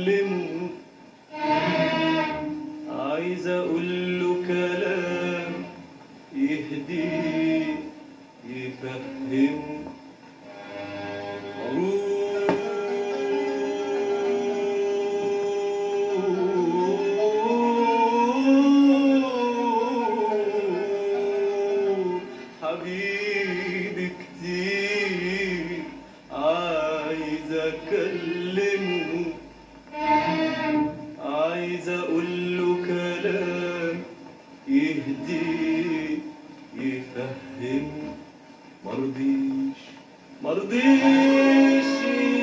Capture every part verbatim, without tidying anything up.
اكلمه، عايز اقول له كلام يهديه يفهمه. حبيبي كتير عايز اكلمه، عايز اقول له كلام يهديه يفهمه. مرضيش مرضيش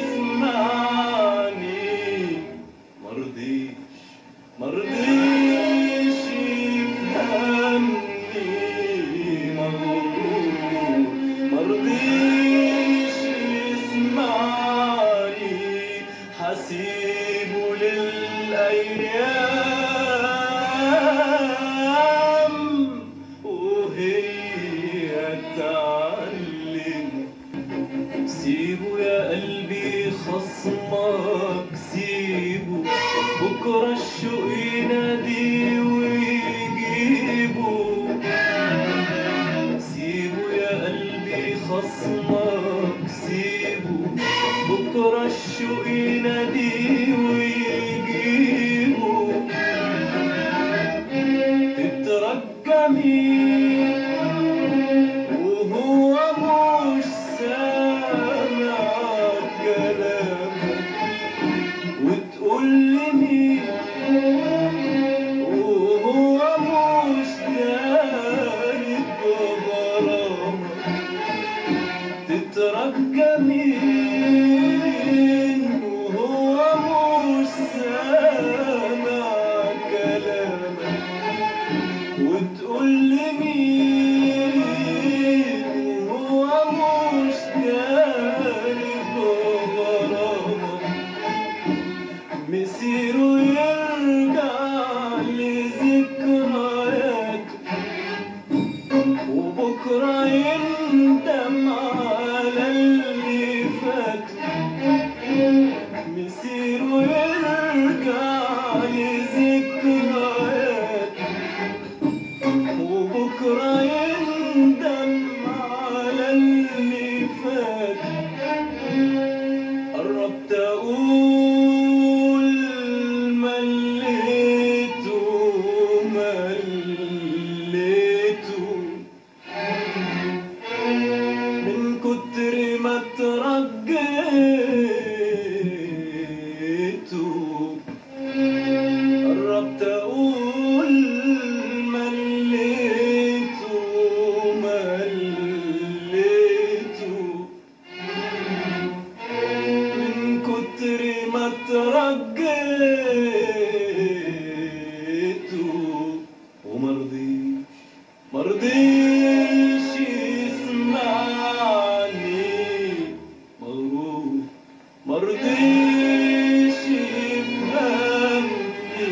يسمعني، مرضيش مرضيش يفهمني، مغرور مرضيش يسمعني. حسيبه للأيام وهي تعلم. سيبه يا قلبي خصمك، سيبه بكرة الشوق ينادي ويجيبه. سيبه يا قلبي خصمك، سيبه بكرة الشوق ينادي ويجيبه. تترجى مين وهو مش سامع كلامه، وتقول لي مين وهو مش داري بغرامه. تترجى مين وهو مش سامع كلامه، وتقول لي مين وهو مش داري بغرامه. مسيره يرجع لذكرياته، وبكرة يندم على اللي فات. مسيره يرجع لذكرياته، وبكرة يندم على اللي فات. قربت أقول مليته مليته، من كتر ما ترجيته. قربت أقول مليته مليته، من كتر ما ترجيته. ومرضيش مرضيش يسمعني، مغرور مرضيش يفهمني،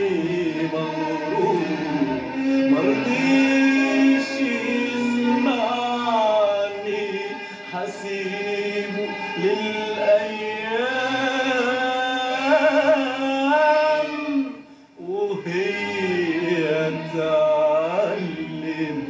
مغرور مرضيش يسمعني. حسيبه للأيام وهي تعلم.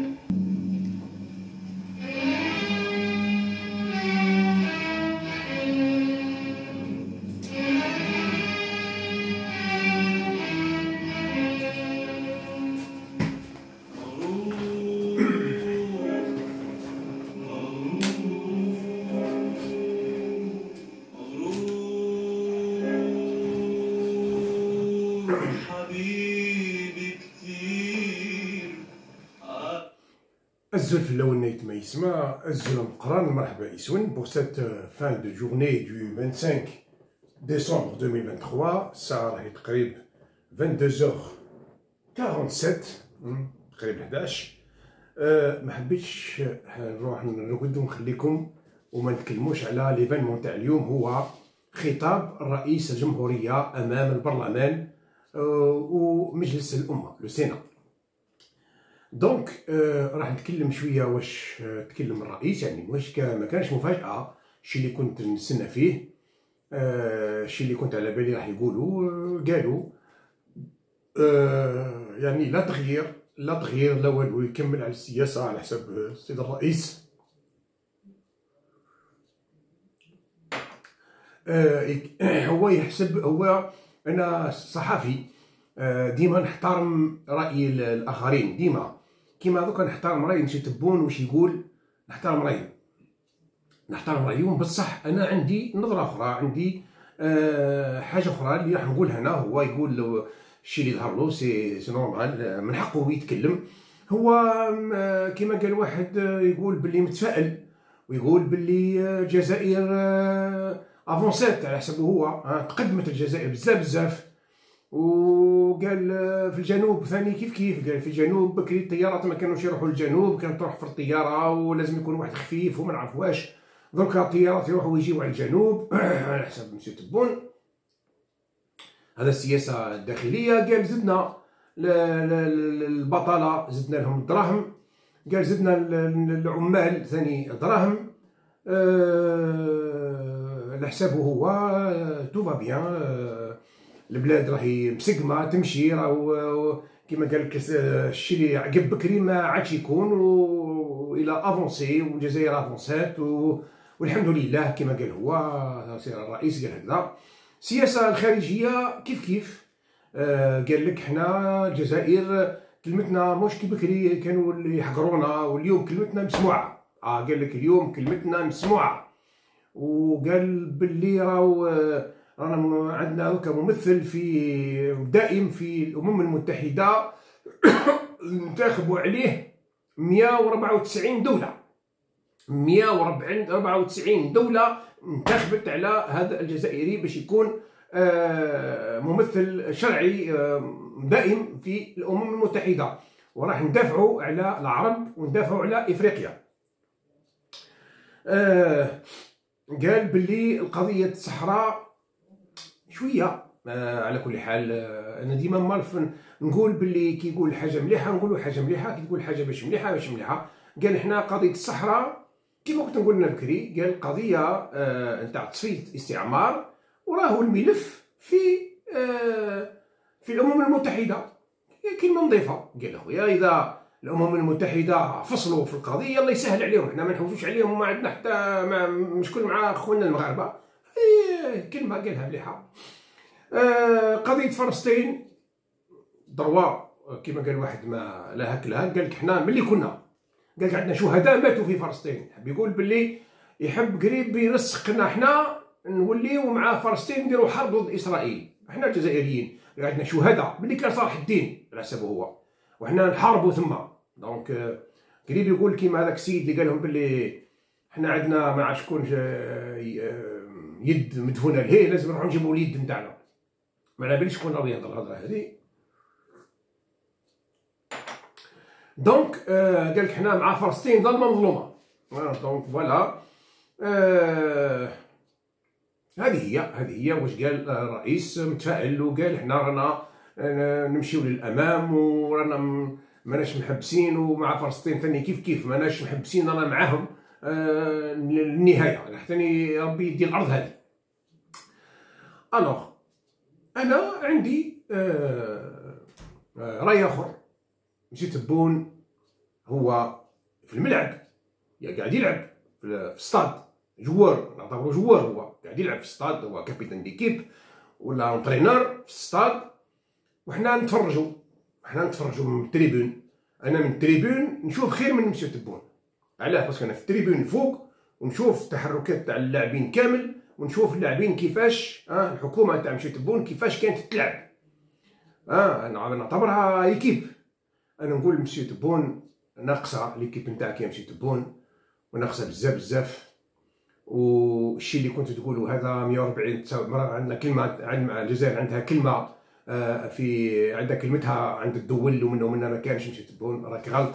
Azul Laounet Maïsma, Azul Mqran, Marhaba Issoun, pour cette fin de journée du vingt-cinq décembre deux mille vingt-trois, ça a été vingt-deux heures quarante-sept, قريب حداش. ما حبيتش نروح نرقدو نخليكم وما نتكلموش على ليفينمون تاع اليوم، هو خطاب رئيس الجمهورية أمام البرلمان ومجلس الأمة لو سينا. دونك آه راح نتكلم شويه واش آه تكلم الرئيس، يعني واش ما كانش مفاجاه الشيء اللي كنت نستنى فيه. الشيء اللي كنت على بالي راح يقولوا قالوا آه يعني لا تغيير لا تغيير لا والو، يكمل على السياسة على حساب السيد الرئيس. آه هو يحسب، هو أنا صحفي آه ديما نحترم رأي الآخرين، ديما كيما دوكا نحترم رأي مشي تبون واش يقول، نحترم رأيه نحترم رأيهم. بصح أنا عندي نظرة أخرى، عندي أه حاجة أخرى اللي راح نقولها أنا. هو يقول الشيء اللي ظهر له سي سي نورمال، من حقه يتكلم. هو أه كيما قال واحد يقول باللي متفائل، ويقول باللي الجزائر أه افونسات على حسبه هو، أه تقدمت الجزائر بزاف بزاف. وقال في الجنوب ثاني كيف كيف، قال في الجنوب بكري الطيارات ما كانوش يروحوا للجنوب، كانت تروح في الطيارة ولازم يكون واحد خفيف وما نعرف واش. دركا الطيارات يروحوا ويجيو على الجنوب على حسب مسيو تبون. هذا السياسة الداخلية. قال زدنا البطالة، زدنا لهم الدراهم. قال زدنا العمال ثاني دراهم. أه على حسابه هو تو فا بيان، البلاد راهي مسقمه تمشي، راهو كيما قال لك الشيء اللي عقب بكري ما عادش يكون، والى افونسي والجزائر افونسات، والحمد لله كيما قال هو سي الرئيس قال هكذا. السياسه الخارجيه كيف كيف، آه قال لك حنا الجزائر كلمتنا مش كي بكري كانوا اللي يحقرونا، واليوم كلمتنا مسموعه. اه قال لك اليوم كلمتنا مسموعه. وقال باللي راهو رانا عندنا هكا ممثل في دائم في الامم المتحده انتخبوا عليه مئة وأربعة وتسعين دوله، مئة وأربعة وتسعين دوله انتخبت على هذا الجزائري باش يكون ممثل شرعي دائم في الامم المتحده. وراح ندافعوا على العرب وندافعوا على افريقيا. قال باللي القضيه الصحراء شويه آه على كل حال. آه انا ديما مالف نقول باللي كي يقول حاجه مليحه نقولوا حاجه مليحه، كي تقول حاجه باش مليحه باش مليحه. قال حنا قضيه الصحراء كيما كنت نقول لنا بكري، قال قضيه آه نتاع تصفيه استعمار، وراه الملف في آه في الامم المتحده كلمه نظيفه. قال اخويا اذا الامم المتحده فصلوا في القضيه الله يسهل عليهم، حنا ما نحوسوش عليهم وما عندنا حتى ما مشكل مع خونا المغاربه. كلمه قالها مليحه. آه قضيه فلسطين دروا كما قال واحد ما لا هك لا هك، قال لك حنا ملي كنا قال لك عندنا شهداء ماتوا في فلسطين، حب يقول باللي يحب قريب يرسخنا حنا نوليو مع فلسطين نديروا حرب ضد اسرائيل. حنا الجزائريين عندنا شهداء باللي كان صالح الدين على حسبه هو، وحنا نحاربوا ثم. دونك قريب يقول كيما هذاك السيد اللي قال لهم باللي حنا عندنا ما عرفش شكون يد مدفونه لهيه، لازم نروحو نجيبو اليد نتاعنا. ما على باليش شكون راهي يهضر الهضره هذه. دونك آه قال لك حنا مع فلسطين ظالمه مظلومه. دونك فوالا آه هذه هي هذه هي واش قال الرئيس متفائل، وقال حنا رانا نمشيو للامام ورانا ماناش محبسين، ومع فلسطين ثاني كيف كيف ماناش محبسين، رانا معاهم آه للنهايه حتى ربي يدي الارض هذه. الوغ انا عندي آه آه راي اخر. مشي تبون هو في الملعب قاعد يلعب في الستاد، جوار نعتبرو جوار، هو قاعد يلعب في الستاد، هو كابيتان ديكيب ولا انترينور في الستاد، وحنا نتفرجوا حنا نتفرجوا من التريبون. انا من التريبون نشوف خير من مسيو تبون. علاه؟ باسكو انا في التريبون فوق ونشوف التحركات تاع اللاعبين كامل، ونشوف اللاعبين كيفاش اه الحكومه تاع مسيو تبون كيفاش كانت تلعب. اه انا نعتبرها ايكيب. انا نقول مسيو تبون ناقصه ليكيب نتاعك يا مسيو تبون، وناقصه بزاف بزاف. والشيء اللي كنت تقولوا هذا مئة وأربعين عندنا كلمه، عندنا الجزائر عندها كلمه آه في عندها كلمتها عند الدول، ومنه ومنها ما كانش مسيو تبون راك غلط.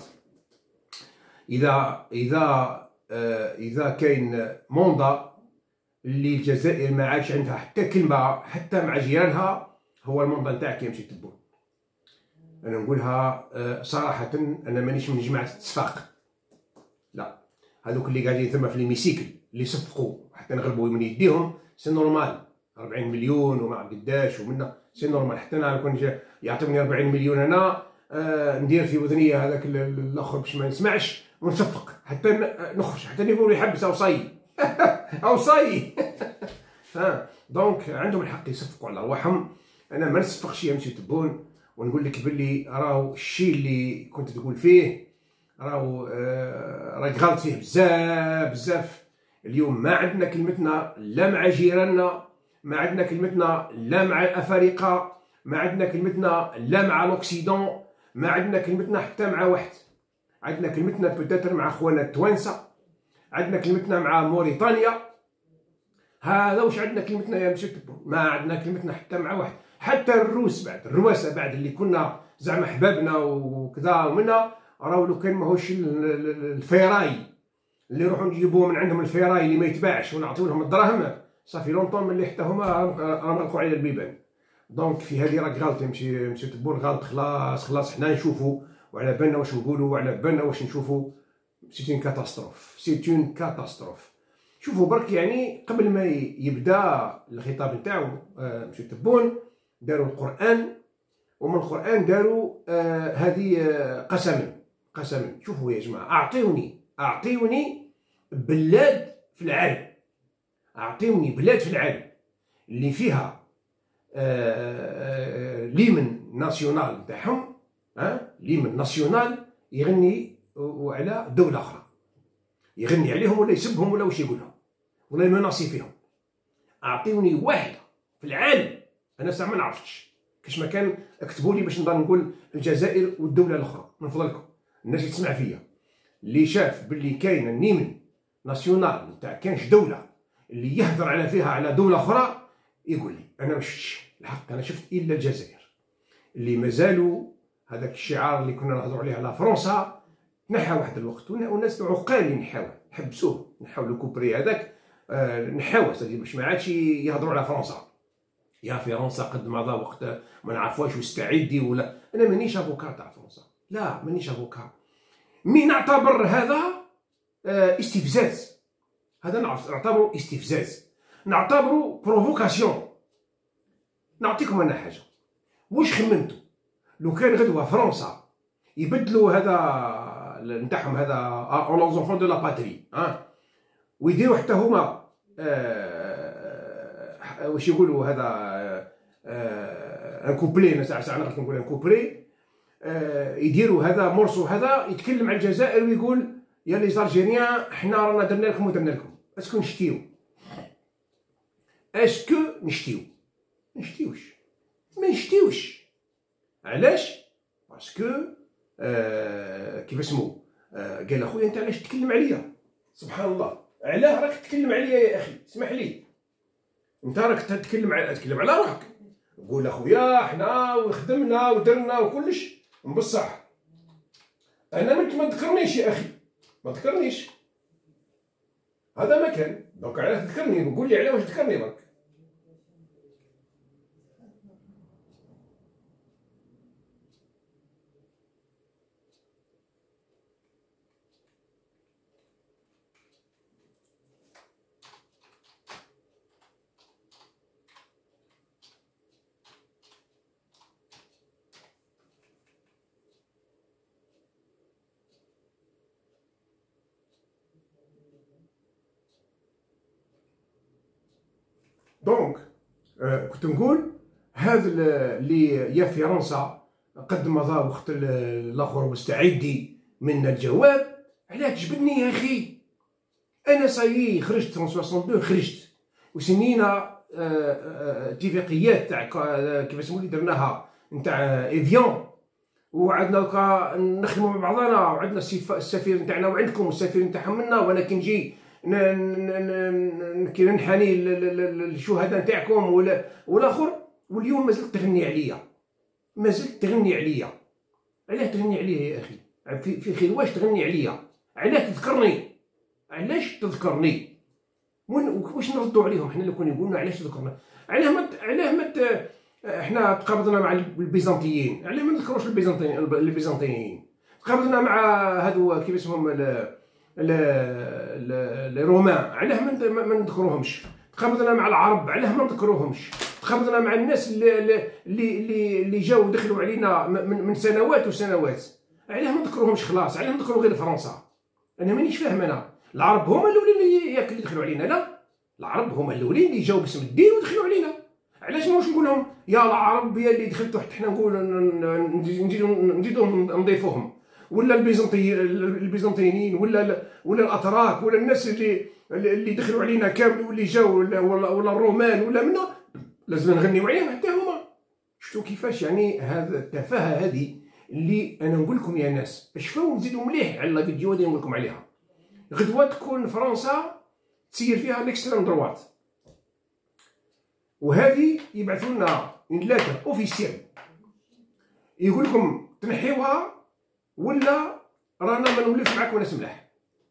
اذا اذا آه اذا كاين موندا اللي الجزائر ما عادش عندها حتى كلمه حتى مع جيرانها، هو الموندا نتاعك يا مسيو تبون. انا نقولها آه صراحه، انا مانيش من جماعه التصفاق، لا، هذوك اللي قاعدين ثما في ليميسيكل اللي صفقوا حتى نغلبوا من يديهم سي نورمال. أربعين مليون وما عرف قداش ومنا سي نورمال. حتى انا كون يعطوني أربعين مليون انا آه ندير في وذنيه هذاك الاخر باش ما نسمعش ونصفق حتى نخرج حتى يقولوا يحبس او صي او صي ها. دونك عندهم الحق يصفقوا على ارواحهم. انا ما نصفقش يا مسيو تبون، ونقول لك باللي راهو الشيء اللي كنت تقول فيه راهو آه راك غلط فيه بزاف بزاف. اليوم ما عندنا كلمتنا لا مع جيراننا، ما عندنا كلمتنا لا مع الافارقه، ما عندنا كلمتنا لا مع لوكسيدون، ما عندنا كلمتنا حتى مع واحد. عندنا كلمتنا بوتيتر مع خواننا التوانسه، عندنا كلمتنا مع موريتانيا. هذا واش عندنا كلمتنا يا مسيو تبون. ما عندنا كلمتنا حتى مع واحد، حتى الروس بعد الرواسه بعد اللي كنا زعما حبابنا وكذا ومنا، راهو لو كان ماهوش الفيراي اللي يروحوا نجيبوه من عندهم الفيراي اللي ما يتباعش ونعطيو لهم الدراهم، صافي لونطون ملي حتى هما راهم غلقوا على البيبان. دونك في هذه راك غلط يا مسيو مسيو تبون، غلط خلاص خلاص. حنا نشوفوا وعلى بالنا واش نقولوا وعلى بالنا واش نشوفوا. سي اون كاتاستروف، سي اون كاتاستروف. شوفوا برك يعني قبل ما يبدا الخطاب نتاعو آه مسيو تبون داروا القران، ومن القران داروا آه هذه آه قسما قسما. شوفوا يا جماعه، اعطيوني اعطيوني بلاد في العالم، اعطيوني بلاد في العالم اللي فيها آه آه ليمن ناسيونال نتاعهم، ها ليمن ناسيونال يغني على دوله اخرى، يغني عليهم ولا يسبهم ولا واش يقول لهم ولا يمناصي فيهم. اعطيوني واحده في العالم. انا ساعه ما نعرفش كاش ما كان اكتبوا لي باش نضل نقول الجزائر والدوله الاخرى من فضلكم. الناس اللي تسمع فيا اللي شاف باللي كاين النيمن ناسيونال نتاع كانش دوله اللي يهدر على فيها على دوله اخرى يقول لي. انا ما شفتش الحق، انا شفت الا الجزائر اللي مازالوا هذاك الشعار اللي كنا نهضروا عليه على فرنسا نحى واحد الوقت، والناس عقال اللي نحاو حبسوه، نحاو لو كوبري هذاك آه نحاو سادي باش ما عادش يهضروا على فرنسا. يا فرنسا قد مضى وقت ما نعرفوش واستعدي ولا. انا مانيش افوكا تاع فرنسا، لا مانيش افوكا، مي نعتبر هذا آه استفزاز. هذا نعتبره استفزاز، نعتبره بروفوكاسيون. نعطيكم انا حاجه، واش خممتوا لو كان غدوه فرنسا يبدلوا هذا نتاعهم هذا اون لونزونفون دو لا باتري ها، ويديروا حتى هما آه واش يقولوا هذا آه ان كوبلي، انا ساعه ساعه نقدر نقول ان كوبلي آه يديروا هذا مورسو هذا يتكلم على الجزائر ويقول يا لي زالجيريان حنا رانا درنا لكم ودرنا لكم. اسكو نشتيو؟ اسكو نشتيو؟ ما نشتيوش، ما نشتيوش. علاش؟ باسكو آه كيف اسمو آه قال اخويا انت علاش تتكلم عليا؟ سبحان الله، علاه راك تتكلم عليا يا اخي؟ اسمح لي، انت راك تتكلم على تتكلم على روحك. قول اخويا حنا وخدمنا ودرنا وكلش بصح. انا ما تذكرنيش يا اخي، ما تذكرنيش، هذا ما كان. دونك علاه تذكرني؟ قول لي علاه واش تذكرني برك. دونك آه كنت نقول هذا اللي يا فرنسا قد مضى وقت الاخر مستعدي من الجواب. علاه تجبدني يا اخي؟ انا صايي خرجت في اثنين وستين خرجت وسنينا اتفاقيات تاع كيف اسمو اللي درناها نتاع ايفيون، وعندنا دوكا نخدموا مع بعضنا، وعندنا السفير نتاعنا وعندكم السفير نتاعهم منا، وانا كي نجي كي ننحني للشهداء نتاعكم ولا والاخر. واليوم مازلت تغني عليا، مازلت تغني عليا. علاه تغني عليا يا اخي؟ في, في خير واش تغني عليا؟ علاه تذكرني؟ علاش تذكرني؟ واش نردوا عليهم حنا لو كنا يقولنا علاش تذكرنا؟ علاه ما علاه ما احنا تقابضنا مع البيزنطيين، علاه ما نذكروش البيزنطيين البيزنطيين تقابضنا مع هادو كيف اسمهم الرومان، علاه ما نذكروهمش؟ تخابطنا مع العرب، علاه ما نذكروهمش؟ تخابطنا مع الناس اللي اللي اللي, اللي جاو دخلوا علينا من, من سنوات وسنوات، علاه ما نذكروهمش خلاص؟ علاه نذكروا غير فرنسا؟ انا مانيش فاهم. انا العرب هما الاولين اللي ياك اللي دخلوا علينا، لا العرب هما الاولين اللي جاو باسم الدين ودخلوا علينا. علاش ماش نقول لهم يا العرب يا اللي دخلتوا حتى حنا نقول نزيدو نزيدو نضيفوهم، ولا البيزنطي البيزنطيين ولا ولا الاتراك ولا الناس اللي اللي دخلوا علينا كامل واللي جاوا ولا ولا الرومان ولا منا، لازم نغنيو عليهم حتى هما. شفتوا كيفاش يعني هذا التفاهه هذه اللي انا نقول لكم يا ناس شفاو نزيدوا مليح على لا فيديو اللي نقول لكم عليها. غدوه تكون فرنسا تسير فيها ليكستريم دروات، وهذه يبعثوا لنا اون لاتر اوفيسيال يقول لكم تنحيوها ولا رانا ما نولفش معاكم ناس ملاح.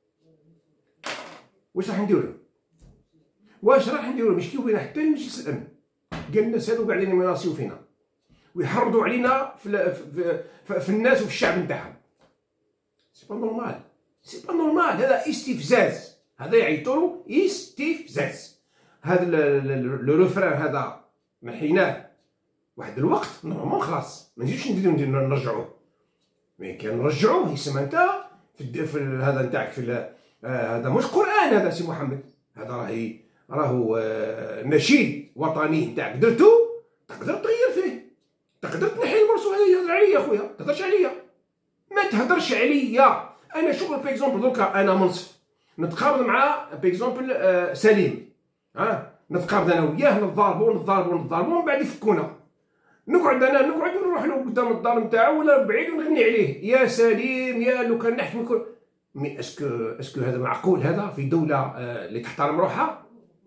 واش راح نديرو؟ واش راح نديرو؟ باش كيو بينا حتى المجلس الامن قال الناس هادو قاعدين يمناصيو فينا ويحرضوا علينا في, في, في, في الناس وفي الشعب نتاعهم. سي با نورمال، سي با نورمال، هذا استفزاز، هذا يعيطولو استفزاز. هذا لو ريفران هذا محيناه واحد الوقت نورمال خلاص ما نزيدوش نزيدو نرجعوه، مي كان نرجعوه يسمى انت في, في هذا نتاعك في آه هذا مش قران، هذا سي محمد، هذا راهي راهو آه نشيد وطني نتاعك درتو تقدر تغير فيه، تقدر تنحي المرسوم هذا. يهضر عليا خويا، ما تهضرش عليا، ما تهضرش عليا. انا شغل بيكزومبل دوكا انا منصف نتقابل مع بيكزومبل آه سليم، ها نتقابل انا وياه نتضاربوا نتضاربوا نتضاربوا ومن بعد يفكونا، نقعد انا نقعد ونروح له قدام الدار نتاعو ولا بعيد ونغني عليه يا سليم يا لو كان نحكي كل. مي اسكو اسكو هذا معقول؟ هذا في دوله آه اللي تحترم روحها؟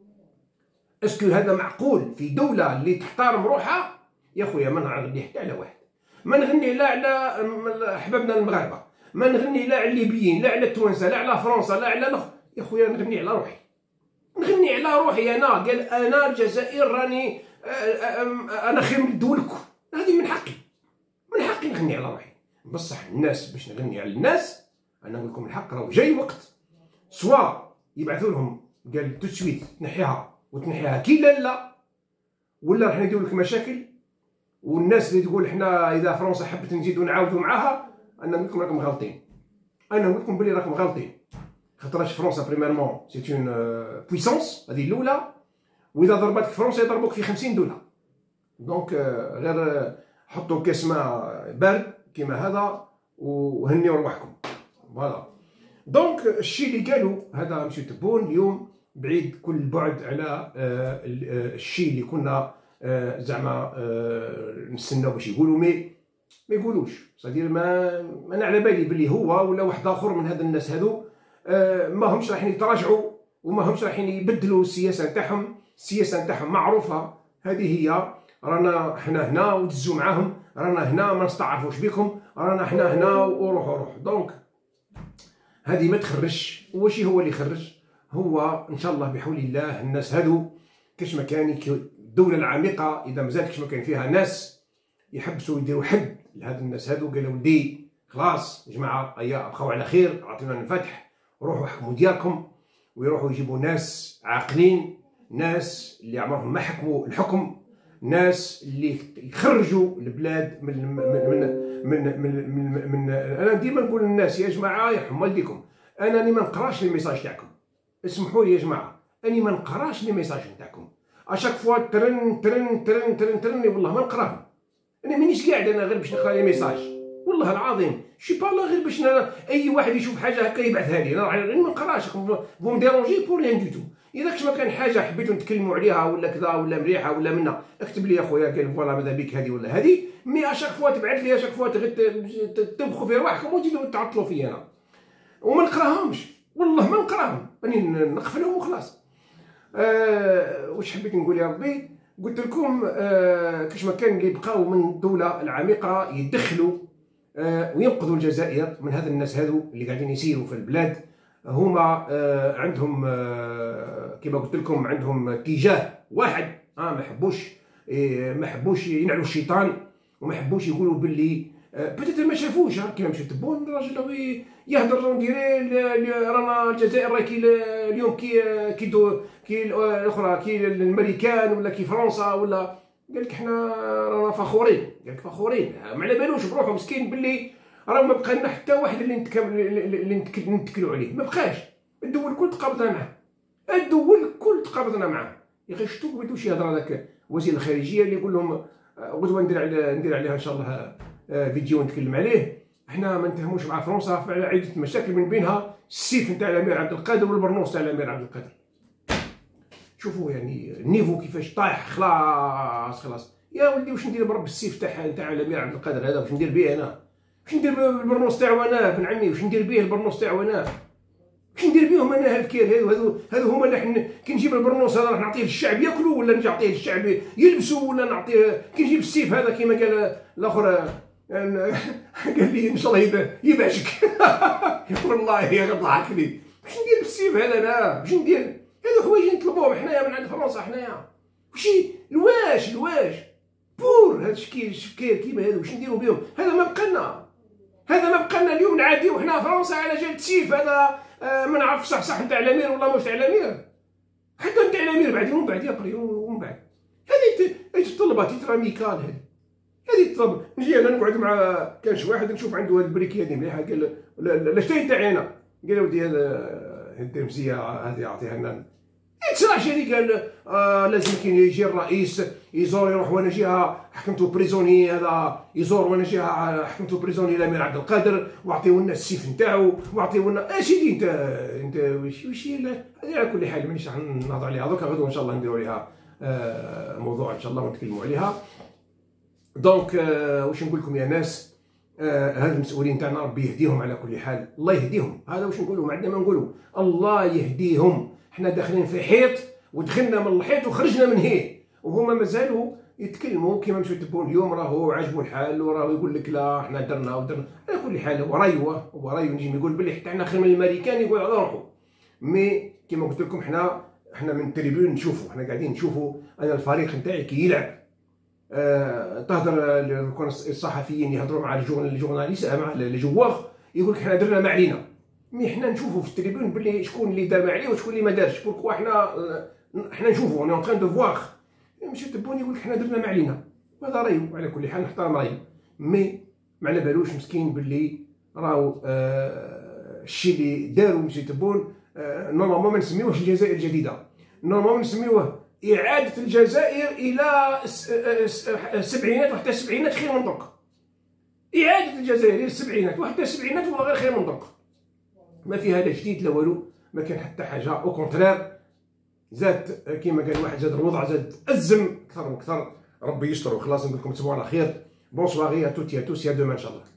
اسكو هذا معقول في دوله اللي تحترم روحها؟ يا خويا ما نغني حتى على واحد، ما نغني لا على احبابنا المغاربه، ما نغني لا على الليبيين لا على التوانسه لا على فرنسا لا على نخ... يا خويا نغني على روحي، نغني على روحي انا. قال انا الجزائر راني انا خير من دولكم، هذه من حقي، من حقي نغني على روحي. بصح الناس باش نغني على الناس انا نقول لكم الحق، راهو جاي وقت سوا يبعثوا لهم قال تو سويت تنحيها وتنحيها كي لا لا، ولا راح نديروا لك مشاكل. والناس اللي تقول احنا اذا فرنسا حبت نزيدوا نعاودوا معاها، انا نقول لكم راكم غالطين، انا نقول لكم بلي راكم غالطين. خاطرش فرنسا بريميرمون سي اون بويسونس، هذه الاولى، واذا ضربتك فرنسا يضربوك في خمسين دوله. دونك غير حطوا كاس ماء بارد كيما هذا وهنيوا رواحكم. فوالا دونك الشيء اللي قالوا هذا مسيو تبون اليوم بعيد كل البعد على الشيء اللي كنا زعما نستناو باش يقولوا، مي ما يقولوش. صدير ما انا على بالي بلي هو ولا واحد اخر من هذا الناس هذو ما همش رايحين يتراجعوا وما همش رايحين يبدلوا السياسه نتاعهم. السياسه نتاعهم معروفه، هذه هي، رانا حنا هنا ودزوا معاهم، رانا هنا ما نستعرفوش بكم، رانا حنا هنا وروحوا روح. دونك هذه ما تخرجش. واش هو اللي يخرج؟ هو ان شاء الله بحول الله الناس هذو كاش ما كان الدوله العميقه اذا مازال كاش ما كان فيها ناس يحبسوا يديروا حد لهاد الناس هذو. قالوا ولدي خلاص يا جماعه ايا بقاو على خير، عطيونا الفتح، روحوا حكموا ديالكم، ويروحوا يجيبوا ناس عاقلين، ناس اللي عمرهم ما حكموا الحكم، ناس اللي يخرجوا البلاد من من من من, من, من انا ديما نقول للناس يا جماعه يرحم والديكم، انا راني ما نقراش لي ميساج تاعكم، اسمحوا لي يا جماعه، اني ما نقراش لي ميساج تاعكم، اشاك فوا ترن ترن ترن ترن ترن والله ما نقراهم. انا مانيش قاعد انا غير باش نقرا لي ميساج، والله العظيم شي با لا غير باش اي واحد يشوف حاجه هكا يبعثها لي، انا ما نقراش، فو مديرونجي بور ريان دو تو. اذا كش ما كان حاجه حبيتوا نتكلموا عليها ولا كذا ولا مليحه ولا منا، اكتب لي يا خويا قال فوالا ماذا بك هذه ولا هذه، مي اشاك فوا تبعث لي اشاك فوا تبخوا في رواحكم وتزيدوا تعطلوا فيا انا وما نقراهمش، والله ما نقراهم، راني نقفلهم وخلاص. أه واش حبيت نقول يا ربي؟ قلت لكم أه كاش ما كان اللي بقاو من الدوله العميقه يدخلوا أه وينقذوا الجزائر من هذا الناس هذو اللي قاعدين يسيروا في البلاد. هما أه عندهم أه كما قلت لكم عندهم اتجاه واحد، اه ما حبوش إيه ما حبوش ينعلوا الشيطان، وما حبوش يقولوا باللي بوتيت ما شافوش كيما مشى تبون الراجل هو يهضر نديري رانا الجزائر راهي كي اليوم كي كي دو كي الاخرى كي الامريكان ولا كي فرنسا ولا قال لك حنا رانا فخورين قال لك فخورين ما على بالوش بروحو مسكين باللي راه ما بقى لنا حتى واحد اللي اللي نتكلوا عليه ما بقاش. الدول الكل تقابضنا معاه الدول الكل تقابضنا معاه يا اخي شتو ما بدوش يهضر هذاك وزير الخارجيه اللي يقول لهم غدوه ندير على ندير عليها ان شاء الله فيديو نتكلم عليه. احنا ما نتهموش مع فرنسا في عده مشاكل من بينها السيف نتاع الامير عبد القادر والبرنوس تاع الامير عبد القادر. شوفوا يعني النيفو كيفاش طايح خلاص خلاص يا ولدي واش ندير برب السيف تاع تاع الامير عبد القادر هذا واش ندير به انا واش ندير بالبرنوس تاعو انا بن عمي واش ندير به البرنوس تاعو انا واش ندير بهم انا هالكير هذو هذو هذو هما اللي كي نجيب البرنوس هذا راح نعطيه للشعب ياكلوا ولا نعطيه للشعب يلبسوا ولا نعطيه كي نجيب السيف هذا كيما قال الاخر قال لي ان شاء الله يبعشك والله يا ضحكني واش ندير بالسيف هذا انا واش ندير هذو حوايج نطلبوهم حنايا من عند فرنسا حنايا وشي الواش الواش بور هاد الشكير الشكير كيما هذو واش نديرو بهم هذا ما بقالنا هذا ما بقالنا اليوم نعاديو حنا فرنسا على جال سيف هذا آه ما نعرف صح صح نتاع الامير ولا واش تاع الامير حتى نتاع الامير بعد ومن بعد يقري ومن بعد هذه يتطلبات تراميكال هذه هذه تطلب نجي انا نقعد مع كان شي واحد نشوف عنده هاد البريكي هذه مليحه قال لا شتي تاعي انا قال ودي هذا التمسيه هذه اعطيها لنا يتصراحش هذه قال آه لازم كي يجي الرئيس يزور يروح وانا جهه حكمته بريزوني هذا يزور وانا جهه حكمته بريزوني الامير عبد القادر واعطيو لنا السيف نتاعو واعطيو لنا اسيدي انت انت واش واش هذه على كل حال مانيش راح نهضر عليها دوكا غدوه ان شاء الله نديروا عليها آه موضوع ان شاء الله ونتكلموا عليها. دونك آه واش نقول لكم يا ناس آه هاد المسؤولين تاعنا ربي يهديهم على كل حال الله يهديهم هذا واش نقولوا ما عندنا ما نقولوا الله يهديهم. حنا داخلين في حيط ودخلنا من الحيط وخرجنا من هيه وهما مازالوا يتكلموا كيما مشاو تبون اليوم راهو عاجبو الحال وراهو يقول لك لا حنا درنا ودرنا على كل حال هو رايوه هو رايو نجي يقول بلي حتى حنا خير من الامريكان يقول على روحو. مي كيما قلت لكم حنا حنا من التريبيون نشوفوا حنا قاعدين نشوفوا انا الفريق نتاعي كي يلعب أه تهضر الصحفيين يهضروا مع الجورناليست مع الجواغ يقول لك حنا درنا ما علينا. مي حنا نشوفوا في التريبيون بلي شكون اللي دار ما عليه وشكون اللي ما دارش بوركوا حنا حنا نشوفوا اون تران دو فواغ ماشي تبون يقول لك حنا درنا ما علينا وهذا رايو على كل حال نحترم رايو. مي ما على بالوش مسكين بلي راهو آه الشيء اللي داروا ماشي تبون آه نورمالمون ما نسميوهش الجزائر الجديده نورمالمون نسميوه اعاده الجزائر الى السبعينات وحتى السبعينات خير من دوك اعاده الجزائر الى السبعينات وحتى السبعينات والله غير خير من دوك ما في هذا جديد لا والو ما كان حتى حاجه او كونترير زاد كيما قال واحد زاد الوضع زاد ازم اكثر واكثر ربي يستر وخلاص نقول لكم تصبحوا على خير بونسوار يا توتي يا توس يا دوما ان شاء الله.